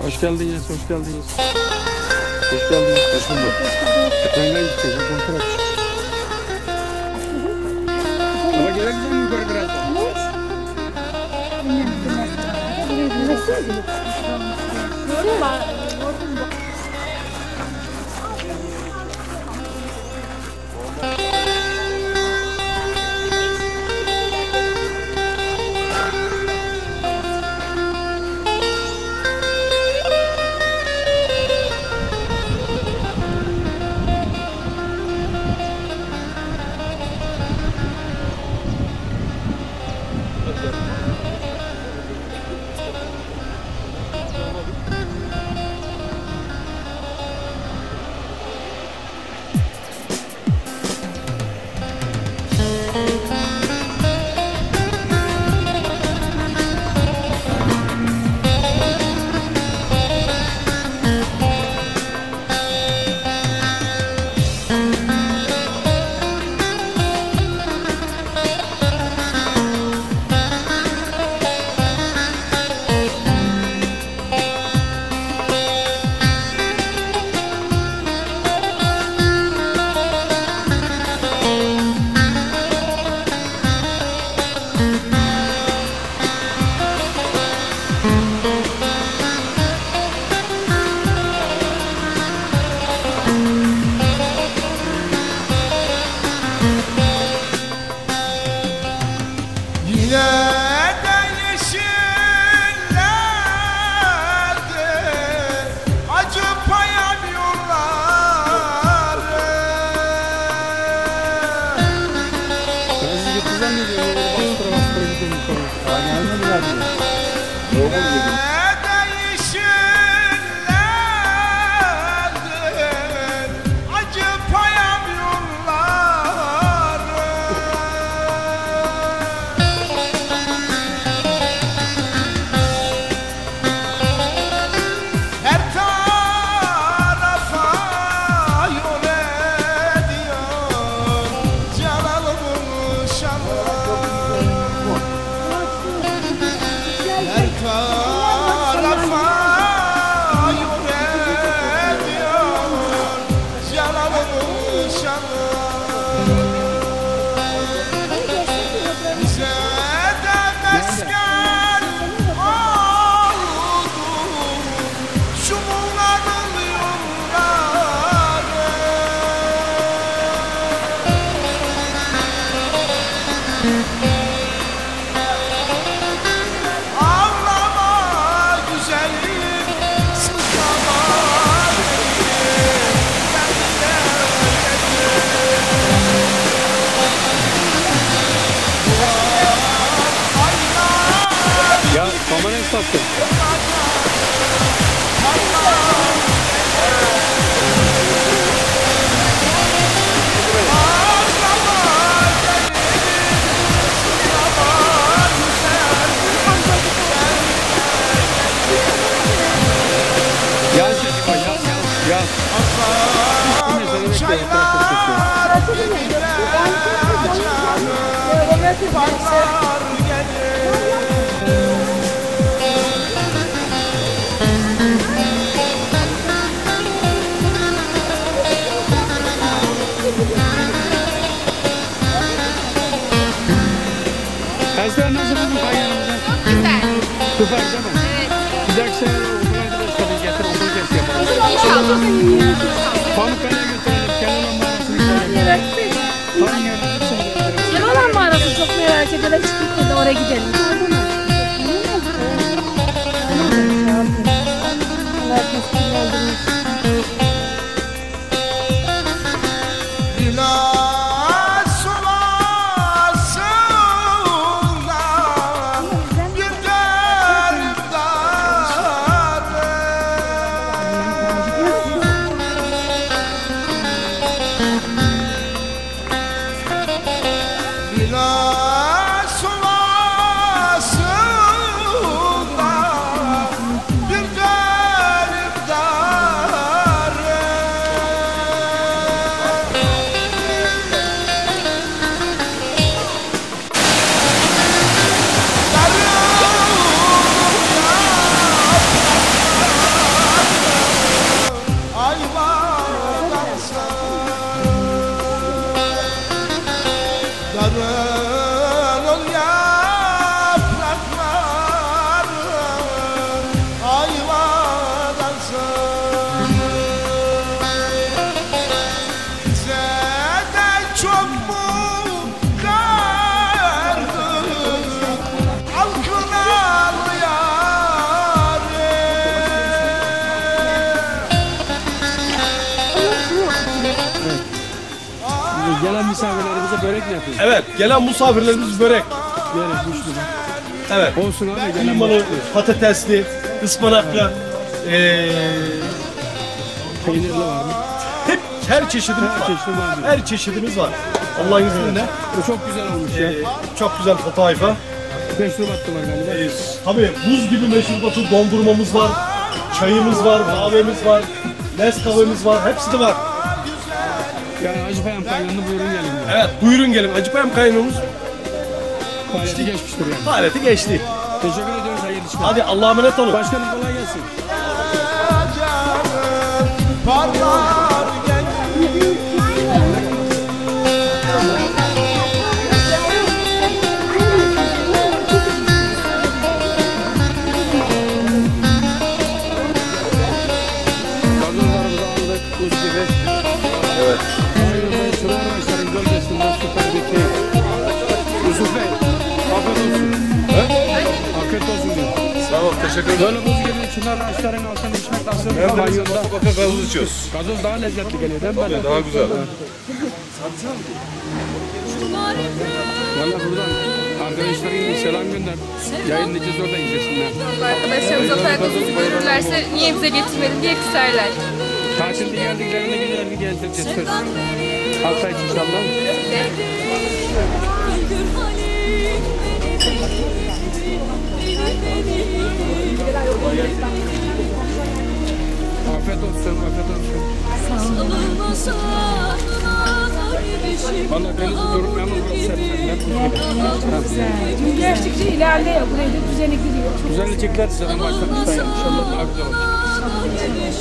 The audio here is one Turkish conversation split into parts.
Hoş geldiniz, hoş geldiniz. Hoş geldiniz. Hoş bulduk. Nereden gideceğiz? Kontrol. Ama gerek mi yukarı birazdan? Esmer nasıl buldun kayyanımızı? Güzel. Süper değil mi? Evet. Bir dahaki sene okul arkadaşlarını getir, okul gezisi yapalım. İnşallah. Pamukkale'ye götürelim, Keloğlan mağarasını götürelim. Hangi yerden götürelim? Keloğlan mağarası çok merak ediyorlar. Çıkıp da oraya gidelim. Biraz gelen misafirlerimize börek mi yapıyoruz? Evet, gelen misafirlerimiz börek. Börek, güçlü bak. Evet. Olsun abi, gelen Kıymalı, patatesli, ıspanaklı, peynirli var mı? hep her çeşidimiz var. Çeşitli var mı? Her çeşidimiz var. Allah'ın izniyle. Bu çok güzel olmuş ya. Çok güzel fotoğrafı. Meşrubatlı var galiba. Tabii buz gibi meşrubatı dondurmamız var. Çayımız var, kahvemiz var. Nescafe'miz var. Hepsi de var. Yani Hacıpayam kaynağında buyurun gelin diyor. Evet, buyurun gelin. Acıpayam kaynağımız Faaliyeti geçmiştir yani. faaliyeti geçti. Teşekkür ediyoruz, hayırlı işler. Hadi Allah'a emanet olun. Başkanım kolay gelsin. Gazozlarımızı aldık, buz gibi. Evet. Ayrıca Çınarbaşların gölgesinden süper bir keyif. Yusuf Bey, afiyet olsun. Afiyet olsun diyor. Sağ ol, teşekkür ederim. Böyle buz gibi çınar ağaçların altında içmek nasıl? Banyonda. Baka gazoz içiyoruz. Gazoz daha lezzetli geliyor değil mi? Daha güzel. Valla buradan arkadaşlarına selam gönder. Yayınlayacağız, orada izlesinler. Arkadaşlarımız Hatay gazozu görürlerse niye bize getirmedin diye küserler. Tatilde geldiklerinde güzellerini gezdireceğiz söz. Hafta içi inşallah. Afiyet olsun, afiyet olsun. Valla deniz durum yalnız burası sertler. Gün geçtikçe ilerliyor. Buraya da düzeni giriyor. Düzenleyecekler zaten başlamışlar yani. İnşallah daha güzel olacak.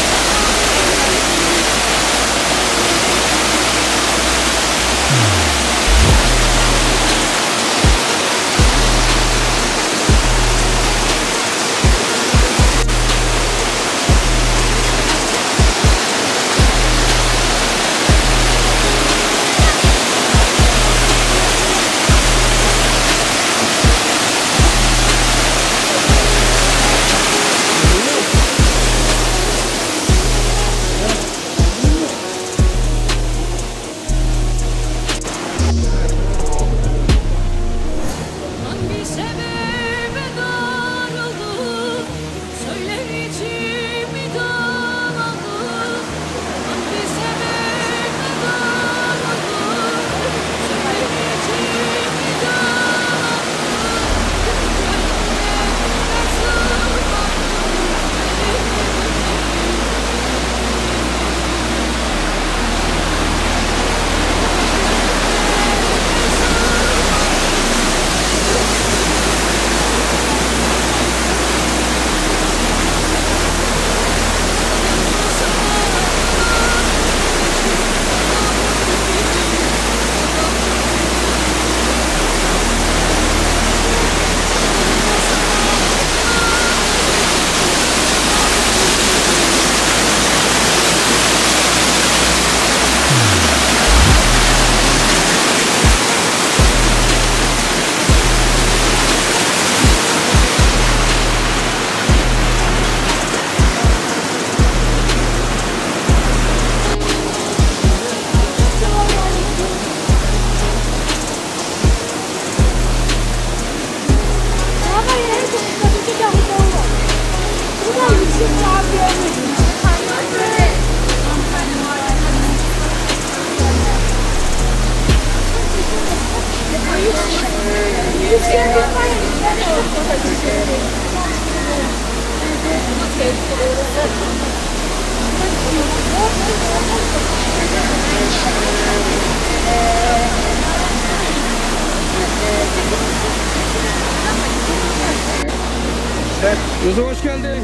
Yusuf hoş geldin.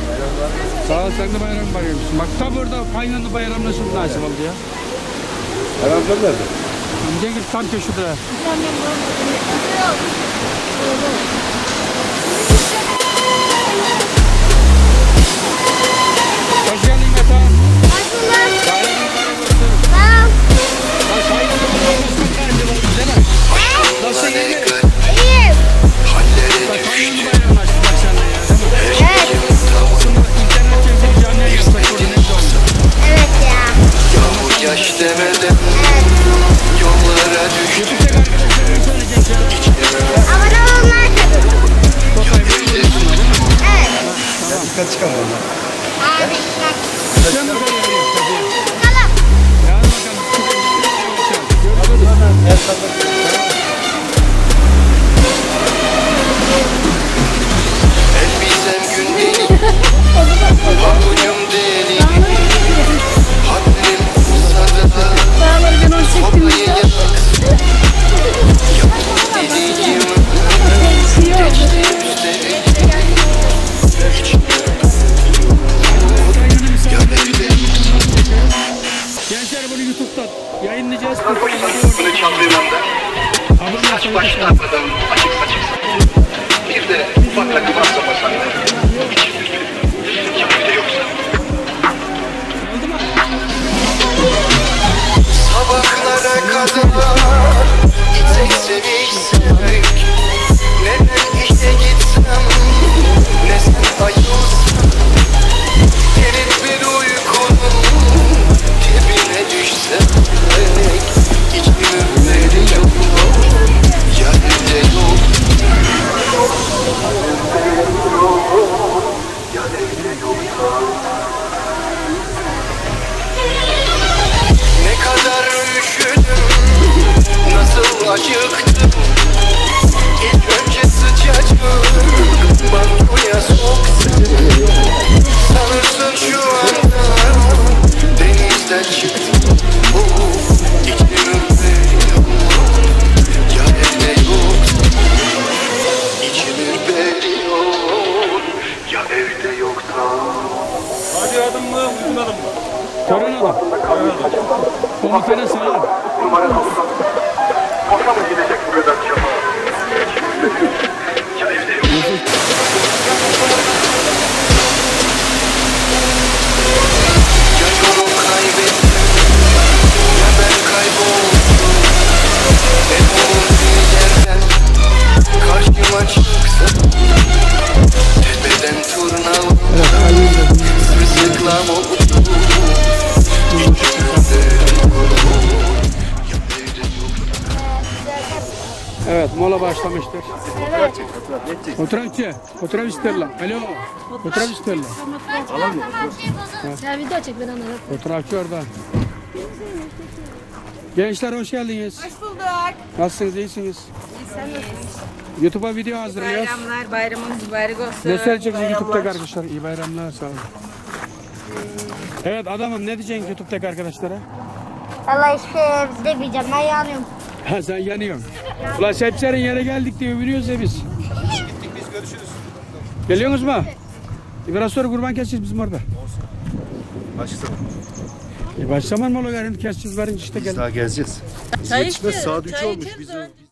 Sağ ol, sen de bayram bayramısın. Bak tam burada Kaynalı bayram nasıl nasip oldu ya? Herhalde nerede? Cengiz tam köşede. Hoş geldin Meta. Hoş bulduk. Bayramın bayram olsun. Tamam. Bak Kaynalı bayram nasıl bence oldu değil mi? Nasıl iyi mi? İyiyim. Bak Kaynalı bayram açtı bak sen de ya değil mi? Evet. Şimdi internet telefon canlıya yapsak burada ne güzel oldu. Evet ya. Yaş demedim Evet. dikkat çıkan bunlar. Abi bak. Sen de böyle yapıyor tabii. Kala. Ya hadi bakalım. Görüşürüz. Elbisem gün değil, pabucum deli. Haddim uzadı da, sopayı yaksın. Yapıp deliyim, geçti üstelik. Gençler bunu YouTube'da yayınlayacağız. Bunu çaldığım anda, saç baş tarafından açık saçık. Bir de ufak rakı varsa masanda. Bir de yoksa. Sabahlara kadar gitsek sevişsek. Neden işe gitsem, ne sen ayılsan. Derin bir uykunun dibine düşsek. İçim ürperiyor, yerde yok. Ne kadar üşüdüm, nasıl acıktım. İlk önce sıcacık banyoya soksam. Sanırsın şu anda denizden çıktım. İçim ürperiyor, ya evde yok. İçim ürperiyor, ya evde yoksa. Hadi adım mı? Uyumadım mı? Tören adam. Komutana selam. Numara 90. Boşa mı gidecek bu kadar çaba? Ya evde yok. Ya yolu kaybettim, ya ben kayboldum. En umutlu yerden karşıma çıksa. Tepeden turna sırılsıklam oldu. Evet, mola başlamıştır. Fotoğrafçı, fotoğraf isterler. Alo, fotoğraf isterler. Sen video çek ben anlarım. Fotoğrafçı orada. Gençler hoş geldiniz. Hoş bulduk. Nasılsınız, iyisiniz? Sen nasılsın? YouTube'a video hazırlıyoruz. Bayramlar, bayramınız mübarek olsun. Göster çekeceğiz YouTube'daki arkadaşlar. İyi bayramlar, sağ olun. Evet adamım, ne diyeceksin YouTube'daki arkadaşlara? Valla hiçbir şey demeyeceğim. Ben yanıyorum. Ha sen yanıyorsun. Ulan Sepser'in yere geldik diye övünüyoruz ya biz. Biz görüşürüz. Geliyorsunuz mu? Biraz sonra kurban keseceğiz bizim orada. Başlayalım. Başlaman mı ola verin keseceğiz verin işte Biz gel. daha gezeceğiz. Çay Yetişmez, içti, saat 3 çay olmuş. içti, Biz dön.